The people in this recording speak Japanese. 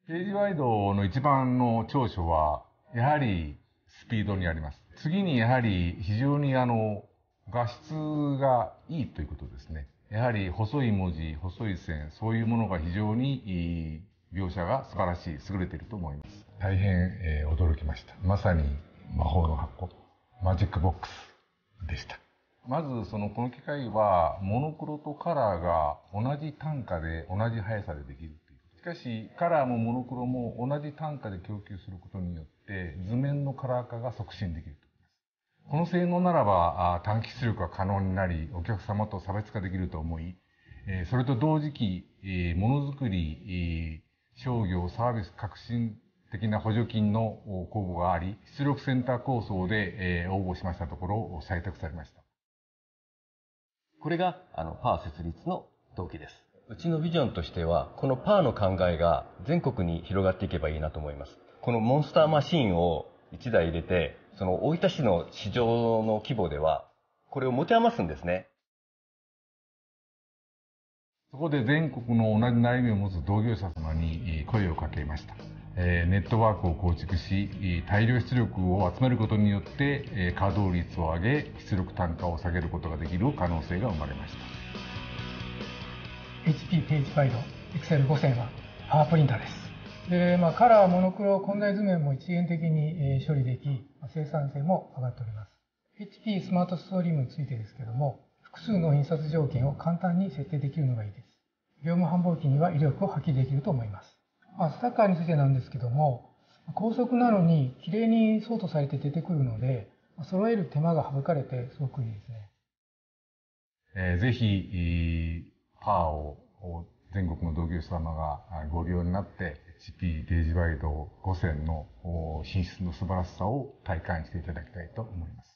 ページワイドの一番の長所は、やはりスピードにあります。次にやはり非常に画質がいいということですね。やはり細い文字、細い線、そういうものが非常に描写が素晴らしい、優れていると思います。大変、驚きました。まさに魔法の箱、マジックボックスでした。まずこの機械はモノクロとカラーが同じ単価で同じ速さでできるという。しかしカラーもモノクロも同じ単価で供給することによって図面のカラー化が促進できると思います。この性能ならば短期出力が可能になり、お客様と差別化できると思い、それと同時期、ものづくり、商業、サービス革新的な補助金の公募があり、出力センター構想で応募しましたところ採択されました。 これがパー設立の動機です。うちのビジョンとしては、このパーの考えが全国に広がっていけばいいなと思います。このモンスターマシーンを1台入れて、大分市の市場の規模では、これを持て余すんですね。 そこで全国の同じ悩みを持つ同業者様に声をかけました。ネットワークを構築し、大量出力を集めることによって稼働率を上げ、出力単価を下げることができる可能性が生まれました。 HP ページワイド XL5000 はパワープリンターです。で、カラー、モノクロ、混在図面も一元的に処理でき、生産性も上がっております。HP スマートストリームについてですけども、複数の印刷条件を簡単に設定できるのがいいです。業務繁忙期には威力を発揮できると思います。スタッカーについてなんですけども、高速なのに綺麗にソートされて出てくるので、揃える手間が省かれてすごくいいですね。ぜひ、パーを全国の同業者様がご利用になって、HP ページワイド5000の品質の素晴らしさを体感していただきたいと思います。